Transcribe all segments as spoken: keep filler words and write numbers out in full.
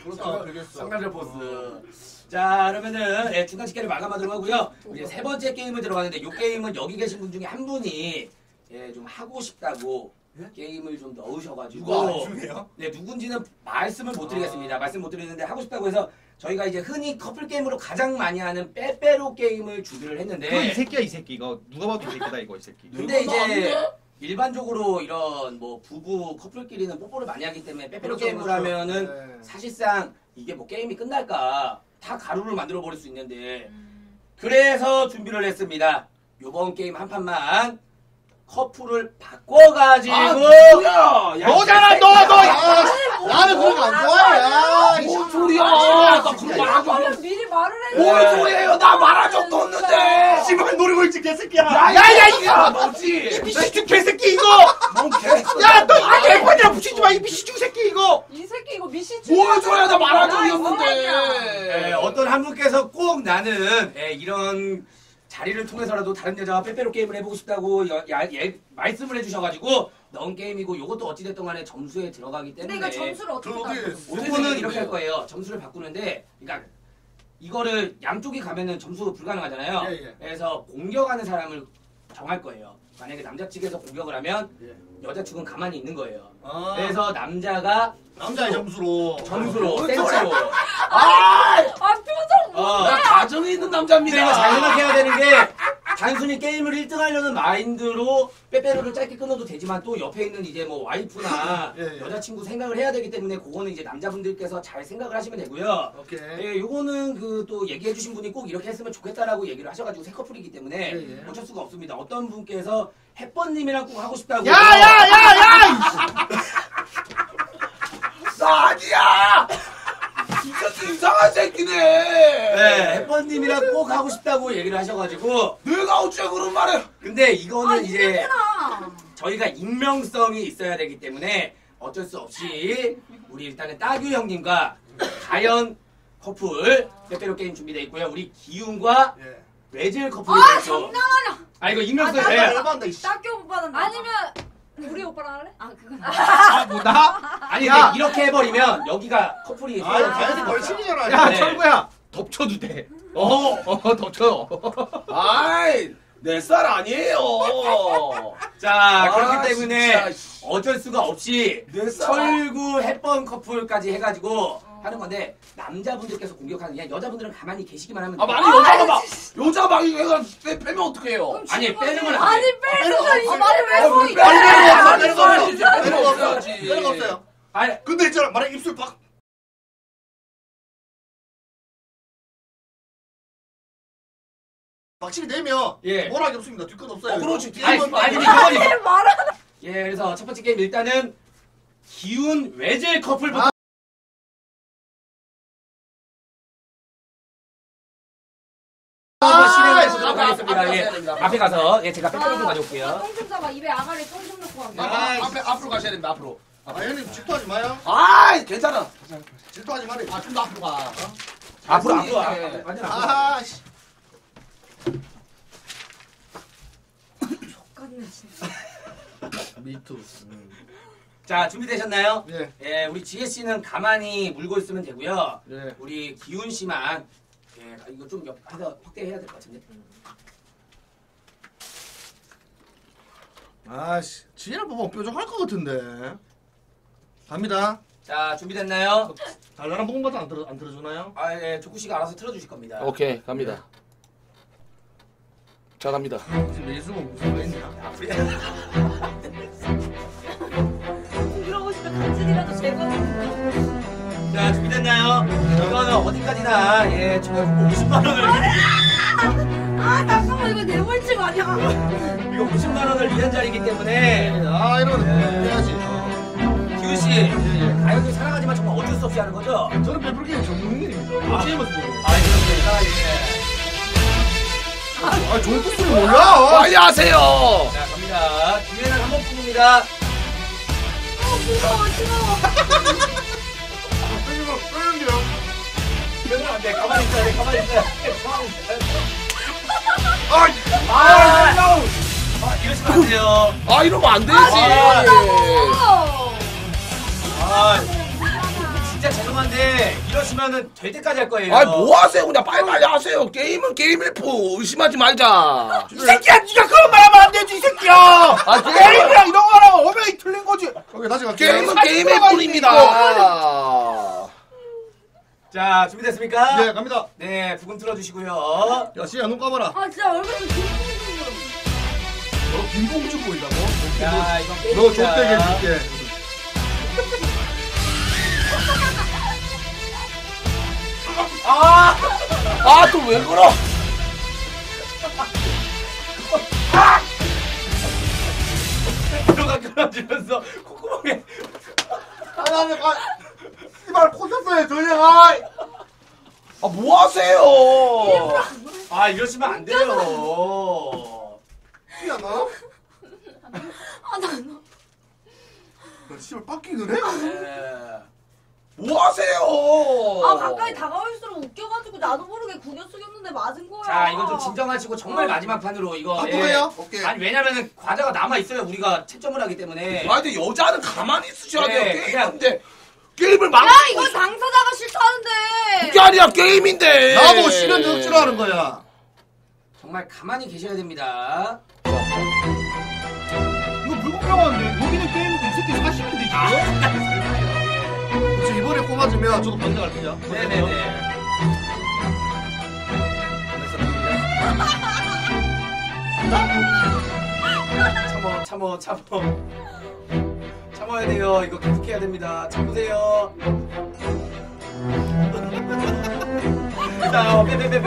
그렇죠. 상남자 보스. 자, 그러면은 예, 중간 집계를 마감하도록 하고요. 이제 세 번째 게임을 들어가는데 이 게임은 여기 계신 분 중에 한 분이 예, 좀 하고 싶다고 예? 게임을 좀 넣으셔가지고 누가 네, 누군지는 말씀을 못 드리겠습니다. 아... 말씀 못 드리는데 하고 싶다고 해서 저희가 이제 흔히 커플 게임으로 가장 많이 하는 빼빼로 게임을 준비를 했는데 이 새끼야 이 새끼 이거 누가 봐도 이 새끼다 이거 이 새끼. 근데 이제 일반적으로 이런 뭐 부부 커플끼리는 뽀뽀를 많이 하기 때문에 빼빼로 그렇죠, 게임을 그렇죠. 하면은 네. 사실상 이게 뭐 게임이 끝날까 다 가루를 만들어 버릴 수 있는데 그래서 준비를 했습니다. 요번 게임 한 판만 커플을 바꿔가지고 아, 뭐야? 야, 너잖아 너 너. 나는 그런 거 안 좋아해. 뭔 소리야? 나 나 그런 거 안 좋아해. 미리 말을 해. 뭔 소리예요? 나 말한 적도 없는데. 씨발 노리고 있지 개새끼야. 야야야 이거 너지. 이 미시중 개새끼 이거. 뭔 개? 야너 이거 개판이랑 붙이지 마 이 미시중 새끼 이거. 이 새끼 이거 미시 뭘 줘야 나 말한 적이 예, 없는데. 어떤 한 분께서 꼭 나는 예, 이런 자리를 통해서라도 다른 여자와 빼빼로 게임을 해보고 싶다고 여, 야, 예, 말씀을 해주셔가지고 넣은 게임이고 요것도 어찌됐든 간에 점수에 들어가기 때문에 근데 이거 점수를 어떻게 따져? 요거는 이렇게 할 거예요. 점수를 바꾸는데 그러니까 이거를 양쪽이 가면은 점수 불가능하잖아요. 예, 예. 그래서 공격하는 사람을 정할 거예요. 만약에 남자 측에서 공격을 하면 예. 여자 측은 가만히 있는 거예요. 아, 그래서 남자가 남자의 점수로. 점수로 아, 센스로 아, 아 표정 어. 나 가정이 있는 남자입니다. 근데 이거 잘 생각해야 되는 게 단순히 게임을 일 등 하려는 마인드로 빼빼로를 짧게 끊어도 되지만 또 옆에 있는 이제 뭐 와이프나 예, 예. 여자친구 생각을 해야 되기 때문에 그거는 이제 남자분들께서 잘 생각을 하시면 되고요. 오케이. 예, 요거는 그 또 얘기해주신 분이 꼭 이렇게 했으면 좋겠다라고 얘기를 하셔가지고 새 커플이기 때문에 예, 예. 어쩔 수가 없습니다. 어떤 분께서 햇번님이랑 꼭 하고 싶다고. 야야야야. 나 아니야. 이 새끼 이상한 새끼네. 네, 햇번님이랑 꼭 하고 싶다고 얘기를 하셔가지고. 내가 어째 그런 말을. 근데 이거는 아, 이제 이거구나. 저희가 익명성이 있어야 되기 때문에 어쩔 수 없이 우리 일단은 따규 형님과 가연 커플 빼빼로 게임 준비되어 있고요. 우리 기훈과 예. 외질 커플이 아 있죠. 장난하냐? 아 이거 익명성 아, 예. 나- 열받는다 이씨. 딱교 오빠는 아니면 우리 오빠랑 할래? 아 그건 아 뭐다? 아니 야. 근데 이렇게 해버리면 여기가 커플이 아, 서로 자연히 다 벌칙이잖아. 야 네. 철구야 덮쳐도 돼. 어, 어 덮쳐. 아이, 내 쌀 아니에요. 자 그렇기 아, 때문에 진짜. 어쩔 수가 없이 내 쌀. 철구 햇번 커플까지 해가지고 하는 건데 남자분들께서 공격하는 게 여자분들은 가만히 계시기만 하면 아, 돼요. 만약 여자가 막, 여자가 막 이거 해가 빼, 빼면 어떡해요? 아니 빼는 건 아니 안돼 빼는 거 이 말을 왜 아, 써? 왜 이거? 빼는 거야? 아니, 빼는 거 아니, 없어야지. 아니, 빼는 거 아니, 없어야지. 빼는 거 없어요. 아니 근데 있잖아, 만약 입술 박. 박치기 되면 예. 뭐라기 없습니다. 뒤끝 없어요. 어, 그렇지. 아니, 뒤에만 아니, 봐도. 아니, 아니 말하는 예 그래서 첫 번째 게임 일단은 기훈 외질 커플부터 한번 진행해 보도록 하겠습니다. 예. 앞에 가서 예 제가 빼빼로 좀 가져올게요. 똥좀 싸봐. 입에 아가리 똥좀 넣고 와. 아, 앞에 앞으로 가셔야 됩니다. 앞으로. 아 형님 질투하지 마요. 아, 괜찮아. 질투하지 말이. 아, 좀 더 앞으로 가. 어? 앞으로 예. 앞으로 앞으로. 완전 앞으로. 아 씨. 똑같네 진짜. 미투. 자 준비되셨나요? 예. 예 우리 지혜 씨는 가만히 물고 있으면 되고요. 예. 우리 기훈 씨만 예 이거 좀 옆, 해서 확대해야 될 것 같은데. 아씨 지혜랑 보면 뾰족할 것 같은데. 갑니다. 자 준비됐나요? 달라나 볶음 같은 안 들어 안 들어주나요? 아 예 조쿠 씨가 알아서 틀어주실 겁니다. 오케이, 갑니다. 자, 갑니다. 지금 예수가 무슨 거 있냐? 이러고 싶으면 간질이라도 제거해. 자 준비됐나요? 이거는 어디까지나 예 총 오십만 원을 아 잠깐만 이거 내 벌칙 아니야? 이거 오십만 원을 위한 자리이기 때문에 아 이런 거 해야지. 기훈 씨 가요계 사랑하지만 정말 어쩔 수 없이 하는 거죠? 저는 베풀기 전문인입니다. 아. 게임을 쓰고. 아 그렇습니다. 예. 아 좋은 뜻을 몰라. 빨리 하세요. 자 갑니다. 기회는 한 번뿐입니다. 어 무서워 싫어. 끌리면 끌는데요. 기회는 안 돼. 가만히 있어야 돼. 가만히 있어야 돼. 가만히 있어야 돼. 아, 아, 아 이러시면 안 돼요. 아, 이러면 안 되지. 아, 어. 아, 진짜 죄송한데 이러시면은 될 때까지 할 거예요. 아 뭐 하세요? 그냥 빨리빨리 하세요. 게임은 게임일 뿐. 의심하지 말자. 이 새끼야 니가 그런 말 하면 안 되지 이 새끼야. 아 게임이랑 이런 거랑 어명이 틀린 거지. 오케이 다시 갈게요. 게임은 게임일 뿐입니다. 자 준비됐습니까? 네 갑니다. 네 부금 틀어주시고요. 야 시야 눈 감아라. 아 진짜 얼굴이 김봉준. 너 김봉주 보인다고? 자 이건 게임입니다. 너 족대게 해줄게. 아 아 또 왜 그러? 들어가 끊어지면서 콧구멍에 아나는 아 이발 코셨어요 전략아. 아 뭐 하세요? 아 이러시면 안 돼요. 시야 너? 아나 너. 너 씨발 빡기는 해? 네. 뭐 하세요? 아 가까이 다가올수록 웃겨가지고 나도 모르게 구겨 숙였는데 맞은 거야. 자 이건 좀 진정하시고 정말 마지막 판으로 이거. 아, 또 예. 해요? 오케이. 아니 왜냐면은 과자가 남아 있어요. 우리가 채점을 하기 때문에. 아 근데 여자는 가만히 있으셔야 돼요. 네, 게임인데 게임을 막. 야 이거 당사자가 싫다는데. 그게 아니라 게임인데. 나도 실현 적지로 하는 거야. 정말 가만히 계셔야 됩니다. 이거 물건 나왔는데 여기는 게임인데 이 새끼 사시면 되지. 혹시 이번에 코 맞으면 저도 반대 갈게요. 네네네. 참어 참어 참어 참어야 돼요. 이거 계속해야 됩니다. 참으세요. 자 빼빼빼빼빼.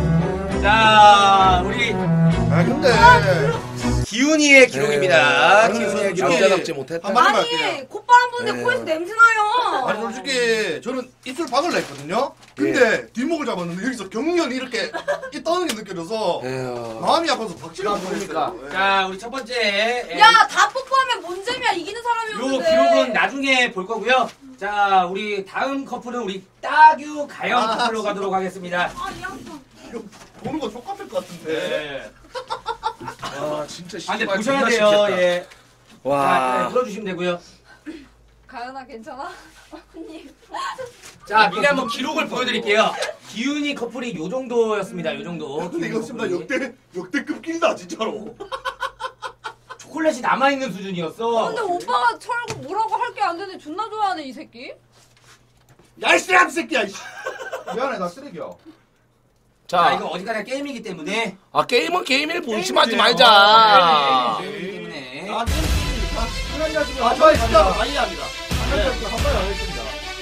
자 우리 아 근데 기훈이의 기록입니다. 기훈이의 기록. 남자답지 못했다. 한마디만 아니 할게요. 콧바람 부는데 네. 코에서 냄새 나요. 아니 솔직히 저는 입술 박을라 했거든요. 근데 뒷목을 잡았는데 여기서 경련이 이렇게 이 떠는 게 느껴져서 에휴. 마음이 아파서 박치를 못 뭡니까? 보냈어요. 자 우리 첫 번째 예, 야 다 뽀뽀하면 뭔 재미야 이기는 사람이 요 없는데. 기록은 나중에 볼 거고요. 자 우리 다음 커플은 우리 따규 가영 아, 커플로 가도록 하겠습니다. 아이 양반. 이거 보는 거 족같을 것 같은데. 네. 아 진짜 아 근데 씨발 보셔야 존나 돼요. 싫겠다. 예. 자 와. 네, 들어주시면 되고요. 가연아 괜찮아? 언니. 자 미리 한번 기록을 보여드릴게요. 기훈이 커플이 요 정도였습니다. 요 정도. 근데 이거 기훈이 정말 커플이. 역대 역대급 길다 진짜로. 초콜릿이 남아있는 수준이었어. 근데 오빠가 철고 뭐라고 할 게 안 되는데 존나 좋아하네 이 새끼. 야이 쓰레기 새끼야. 이씨. 미안해 나 쓰레기야. 자 자, 이거 어디가냐 게임이기 때문에. 아 게임은 게임일 뿐 의심하지 네, 말자. 게임이기 때문에. 아 게임입니다. 시간이 지금 아 저희 진짜 아이합니다. 한달 지금 한 번에 안 했습니다.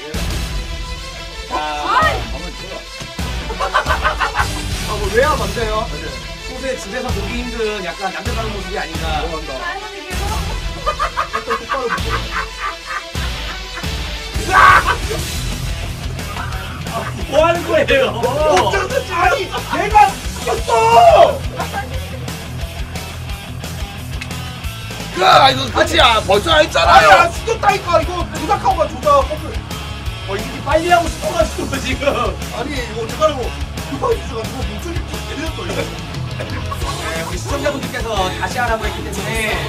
자, 아뭐 왜야 안 돼요? 평소에 집에서 보기 힘든 약간 남자다운 모습이 아닌가. 가연이 계속. 또 똑바로 보고. 뭐 하는 거예요? 아니 내가 죽였어. 그 아, 이거 끝이야. 벌써 아니 했잖아요. 나 죽였다니까 이거 조작한 거야 조작. 어, 이게 빨리 하고 싶어가지고 지금. 아니 이거 어떡하라고 급하게 주셔가지고 목소리 좀 내렸어 이거. 네, 우리 시청자분들께서 다시 하라고 했기 때문에.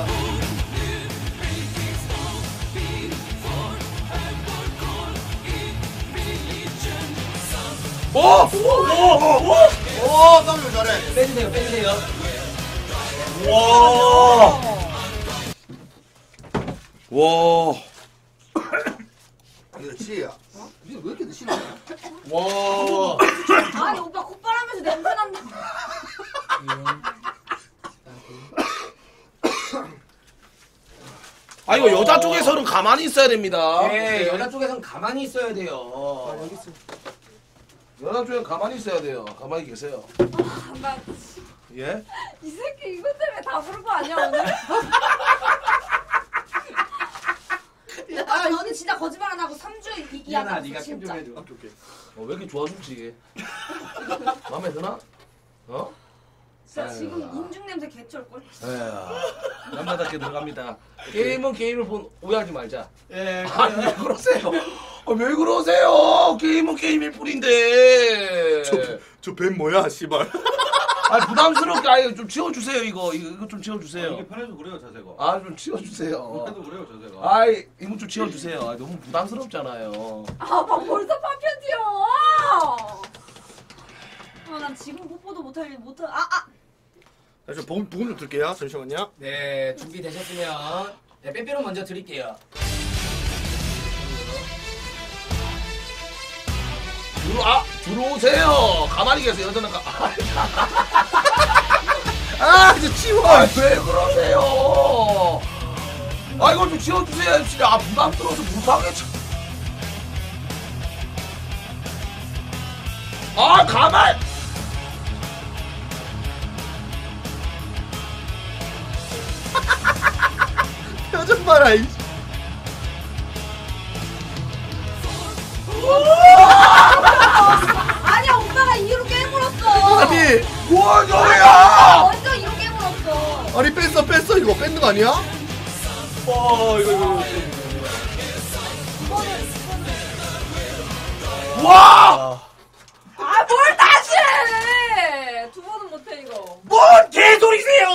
오! 오! 오! 오 땀을 잘해. 빼주세요, 빼주세요. 와! 와! 그렇지. 어? 니왜 이렇게 드시나? 와. 아니 오빠 콧바람에서 냄새 난다. 아 이거 여자 쪽에서는 가만히 있어야 됩니다. 네, 여자 쪽에선 가만히 있어야 돼요. 여기 있어. 여자 쪽엔 가만히 있어야 돼요. 가만히 계세요. 나 예? 이 새끼 이것 때문에 다 부른 거 아니야 오늘? 아 너는 진짜 거짓말 안 하고 삼 주 이하나, 이기하자 네가 캠 좀 진짜. 해줘. 오케이 오케이. 어, 왜 이렇게 좋아줄지? 마음에 드나? 어? 진짜 지금 인중 냄새 개쩔걸. 에휴, 남자답게 들어갑니다. 게임은 게임을 본 오해하지 말자. 예, 아니 왜 그러세요? 아, 왜 그러세요? 게임은 게임일 뿐인데. 저저 뱀 뭐야 씨발. 아 부담스럽게 아예 좀 치워주세요 이거 이거 이거 좀 아, 치워주세요. 이게 편해서 그래요 자세가. 아 좀 치워주세요. 편해서 그래요 자세가. 아이 이거 좀 치워주세요. 아, 너무 부담스럽잖아요. 아막 벌써 파편 튀어. 아난 지금 뽀뽀도 못할 못할 아아 자, 저 부금, 부금 좀 들게요. 잠시만요. 네, 준비되셨으면 네, 빼빼로 먼저 드릴게요. 들어와 들어오세요. 가만히 계세요. 저는 가. 아, 이제 치워. 아, 왜 그러세요? 아 이거 좀 치워주세요. 진짜 아, 부담스러워서 못하겠죠. 아 가만. 표정 봐라. 이. 아니야 오빠가 이로 깨물었어. 아니, 뭔 소리야? 완전 이로 깨물었어. 아니 뺐어, 뺐어. 이거 뺏는 거 아니야? 어 이거 이거. 와! 아 뭘 다시 해. 두 번은 못해 이거. 뭔 개소리세요!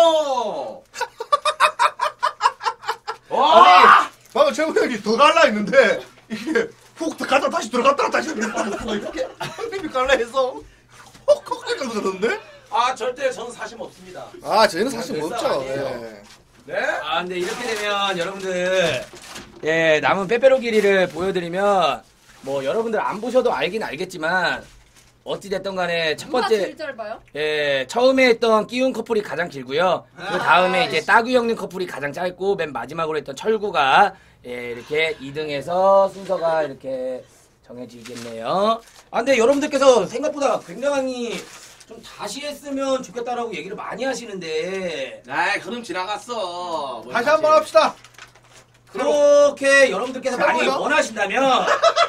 와! 방금 최고 형이 더 갈라 했는데 이게 훅 갔다 다시 들어갔다 다시 들어갔다 이렇게 형님이 갈라 해서 헉헉 이렇게 그러는데? 아 절대 저는 사심 없습니다. 아, 쟤는 사실 몇 없죠. 살 아니에요. 네. 네? 아, 근데 이렇게 되면 여러분들 예, 남은 빼빼로 길이를 보여드리면 뭐 여러분들 안 보셔도 알긴 알겠지만 어찌 됐든 간에 첫 누가 번째 제일 짧아요? 예, 처음에 했던 끼운 커플이 가장 길고요. 그 다음에 이제 따구 형님 커플이 가장 짧고 맨 마지막으로 했던 철구가 예, 이렇게 이 등에서 순서가 이렇게 정해지겠네요. 아, 근데 여러분들께서 생각보다 굉장히 좀 다시 했으면 좋겠다라고 얘기를 많이 하시는데 아이 흐름 지나갔어. 뭘 다시 한번 합시다. 그렇게 여러분들께서 많이 해보자. 원하신다면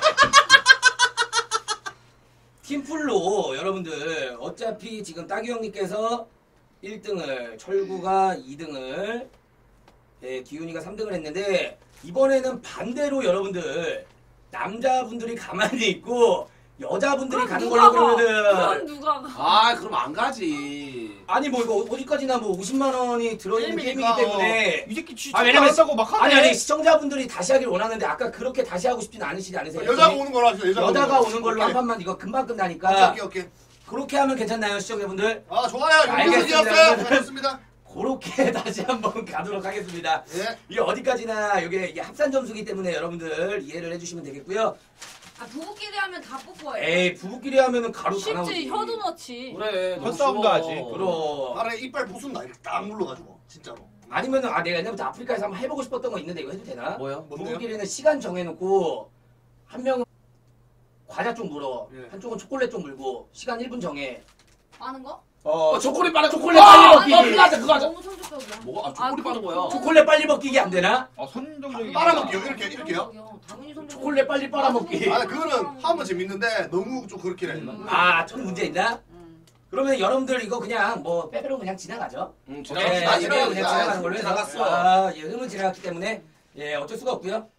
팀플로 여러분들 어차피 지금 따기 형님께서 일 등을 철구가 이 등을 예, 기훈이가 삼 등을 했는데 이번에는 반대로 여러분들 남자분들이 가만히 있고 여자분들이 가는 걸로 그건 그러면은 누가 가? 아 그럼 안 가지. 아니 뭐 이거 어디까지나 뭐 오십만 원이 들어있는 게임이기 게임이니까, 때문에 이 새끼 쥐 아, 왜냐면 한다고 막 하네. 아니 아니 시청자분들이 다시 하길 원하는데 아까 그렇게 다시 하고 싶진 않으시지 않으세요? 여자가 오는 걸로 하시죠. 여자가, 여자가 오는 걸로 오케이. 한 판만 이거 금방 끝나니까 오케이, 오케이, 오케이. 그렇게 하면 괜찮나요 시청자분들? 아, 좋아요. 알겠습니다. 용기였어요. 고맙습니다. 그렇게 다시 한번 가도록 하겠습니다. 예. 이게 어디까지나 이게, 이게 합산 점수기 때문에 여러분들 이해를 해주시면 되겠고요. 아 부부끼리 하면 다 뽀뽀해. 에이 부부끼리 하면은 가루 다 나오지. 쉽지 혀도 넣지. 그래 너무 헛싸움도 쉬워. 하지. 그럼 나를 이빨 부순다. 이렇게 딱 눌러가지고. 진짜로. 아니면은 아 내가 옛날부터 아프리카에서 한번 해보고 싶었던 거 있는데 이거 해도 되나? 뭐요? 뭔데요? 부부끼리는 시간 정해놓고 한 명은 과자 쪽 물어, 예. 한쪽은 초콜릿 쪽 물고 시간 일 분 정해. 빠는 거? 어, 어 초콜릿 빠는 초콜릿 아, 빨리 아, 먹기. 그거 하자 그거 하자. 너무 성적적이야. 뭐가 아 초콜릿 아, 빠는 그- 거야. 초콜릿 빨리 먹기 안 되나? 아 선정적인. 빨아먹기요. 이렇게, 이렇게요? 당연히 성적. 초콜릿 빨리 빨아먹기. 아, 그거는 하면 재밌는데 너무 좀 그렇게 해. 아, 좀 문제 있나? 음. 그러면 여러분들 이거 그냥 뭐 빼빼로 그냥 지나가죠. 응 네, 지나갔어. 이거 그냥 지나가는 걸로 해서 지나갔어. 아, 예, 흐름은 지나갔기 때문에 예, 어쩔 수가 없고요.